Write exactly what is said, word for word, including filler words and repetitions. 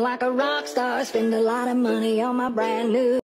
like a rock star. Spend a lot of money on my brand new